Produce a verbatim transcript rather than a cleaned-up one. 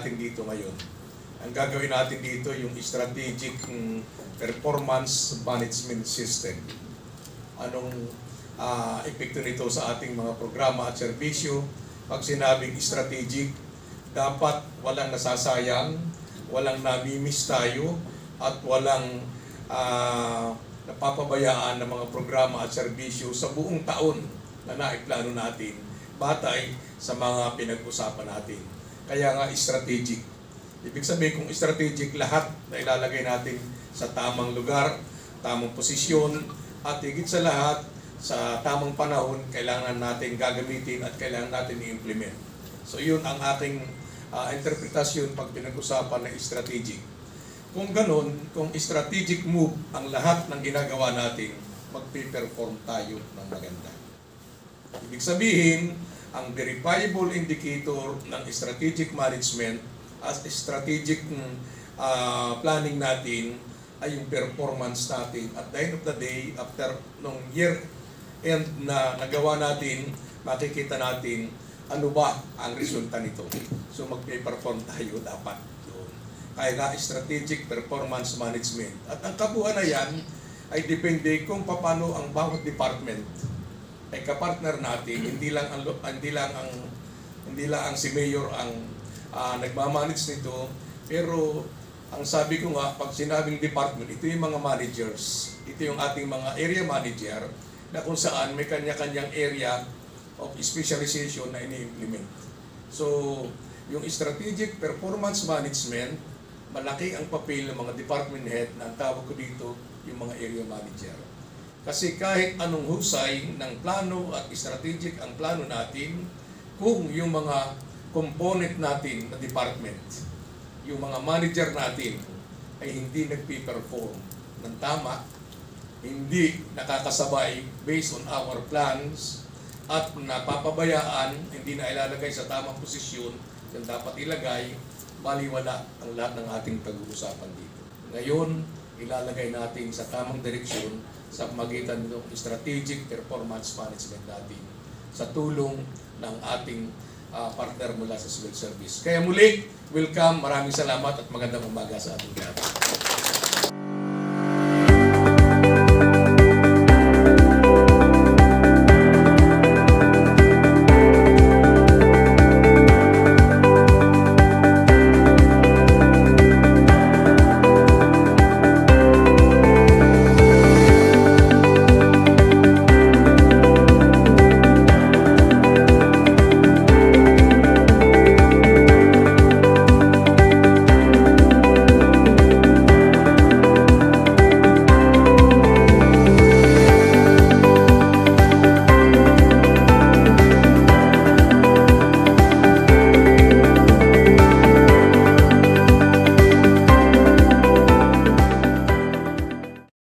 natin dito ngayon? Ang gagawin natin dito yung strategic um, performance management system. Anong uh, epekto nito sa ating mga programa at serbisyo? Pag sinabing strategic, dapat walang nasasayang, walang namimiss tayo, at walang uh, napapabayaan ng mga programa at serbisyo sa buong taon na naiplano natin batay sa mga pinag-usapan natin. Kaya nga strategic. Ibig sabihin kung strategic, lahat na ilalagay natin sa tamang lugar, tamang posisyon, at higit sa lahat, sa tamang panahon, kailangan natin gagamitin at kailangan natin i-implement. So yun ang aking uh, interpretasyon pag pinag-usapan ng strategic. Kung ganun, kung strategic move ang lahat ng ginagawa natin, magpe-perform tayo ng maganda. Ibig sabihin, ang verifiable indicator ng strategic management as strategic uh, planning natin ay yung performance natin. At the end of the day, after nung year end na nagawa natin, makikita natin ano ba ang resulta nito. So mag-perform tayo dapat doon. Kaya nga strategic performance management. At ang kabuuan na yan ay depende kung paano ang bawat department ay kapartner natin, hindi lang ang hindi lang ang hindi lang ang si Mayor ang uh, nagmamanage nito, pero ang sabi ko nga, pag sinabing department, ito yung mga managers, ito yung ating mga area manager na kung saan may kanya-kanyang area of specialization na ini-implement. So, yung strategic performance management, malaki ang papel ng mga department head na ang tawag ko dito yung mga area manager. Kasi kahit anong husay ng plano at strategic ang plano natin, kung yung mga component natin na department, yung mga manager natin ay hindi nagpi-perform ng tama, hindi nakakasabay based on our plans, at napapabayaan, hindi na ilalagay sa tamang posisyon yung dapat ilagay, baliwala ang lahat ng ating pag-uusapan dito. Ngayon, ilalagay natin sa tamang direksyon sa magitan ng strategic performance management natin sa tulong ng ating uh, partner mula sa civil service. Kaya muli, welcome, maraming salamat at magandang umaga sa ating lahat.